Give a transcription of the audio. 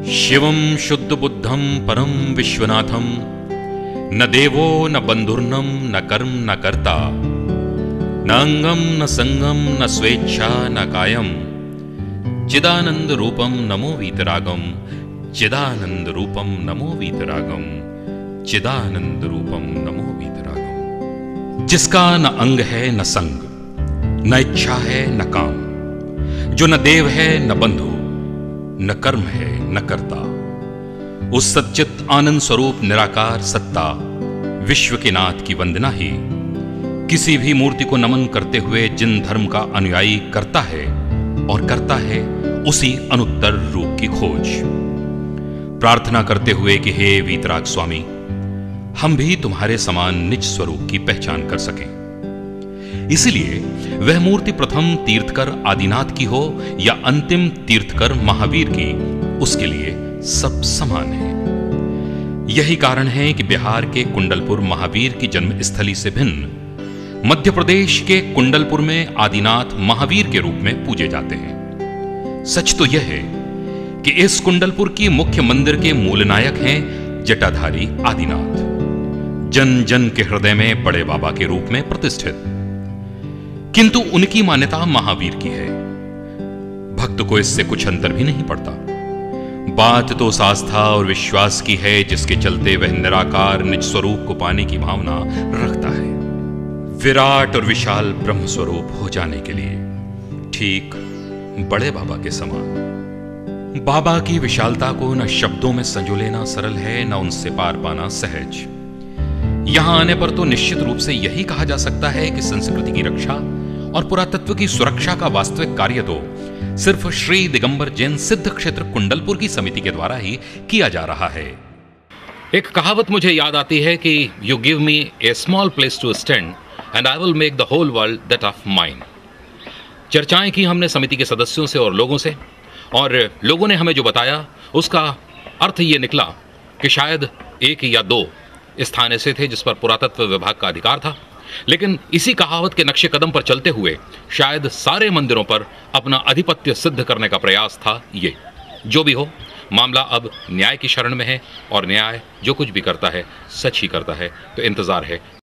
शिवं शुद्ध बुद्धं परम विश्वनाथं न देवो न बंधुर्नम न कर्म न कर्ता न अंगम न संगम न स्वेच्छा न कायम चिदानंद रूपम नमो वीतरागम चिदानंद रूपम नमो वीतरागम चिदानंद रूपम नमो वीतरागम। जिसका न अंग है न संग न इच्छा है न काम, जो न देव है न बंधु न कर्म है न कर्ता, उस सच्चित आनंद स्वरूप निराकार सत्ता विश्व के नाथ की वंदना ही किसी भी मूर्ति को नमन करते हुए जिन धर्म का अनुयायी करता है और करता है उसी अनुत्तर रूप की खोज। प्रार्थना करते हुए कि हे वीतराग स्वामी, हम भी तुम्हारे समान निज स्वरूप की पहचान कर सकें। इसलिए वह मूर्ति प्रथम तीर्थकर आदिनाथ की हो या अंतिम तीर्थकर महावीर की, उसके लिए सब समान है। यही कारण है कि बिहार के कुंडलपुर महावीर की जन्मस्थली से भिन्न मध्य प्रदेश के कुंडलपुर में आदिनाथ महावीर के रूप में पूजे जाते हैं। सच तो यह है कि इस कुंडलपुर की मुख्य मंदिर के मूल नायक हैं जटाधारी आदिनाथ, जन जन के हृदय में बड़े बाबा के रूप में प्रतिष्ठित। किंतु उनकी मान्यता महावीर की है। भक्त को इससे कुछ अंतर भी नहीं पड़ता। बात तो उस आस्था और विश्वास की है जिसके चलते वह निराकार निज स्वरूप को पाने की भावना रखता है, विराट और विशाल ब्रह्म स्वरूप हो जाने के लिए, ठीक बड़े बाबा के समान। बाबा की विशालता को न शब्दों में संजो लेना सरल है, न उनसे पार पाना सहज। यहां आने पर तो निश्चित रूप से यही कहा जा सकता है कि संस्कृति की रक्षा और पुरातत्व की सुरक्षा का वास्तविक कार्य तो सिर्फ श्री दिगंबर जैन सिद्ध क्षेत्र कुंडलपुर की समिति के द्वारा ही किया जा रहा है। एक कहावत मुझे याद आती है कि you give me a small place to stand and I will make the whole world that of mine. चर्चाएं की हमने समिति के सदस्यों से और लोगों से, और लोगों ने हमें जो बताया उसका अर्थ ये निकला कि शायद एक या दो स्थान ऐसे थे जिस पर पुरातत्व विभाग का अधिकार था, लेकिन इसी कहावत के नक्शे कदम पर चलते हुए शायद सारे मंदिरों पर अपना आधिपत्य सिद्ध करने का प्रयास था ये। जो भी हो, मामला अब न्याय की शरण में है और न्याय जो कुछ भी करता है सच ही करता है। तो इंतजार है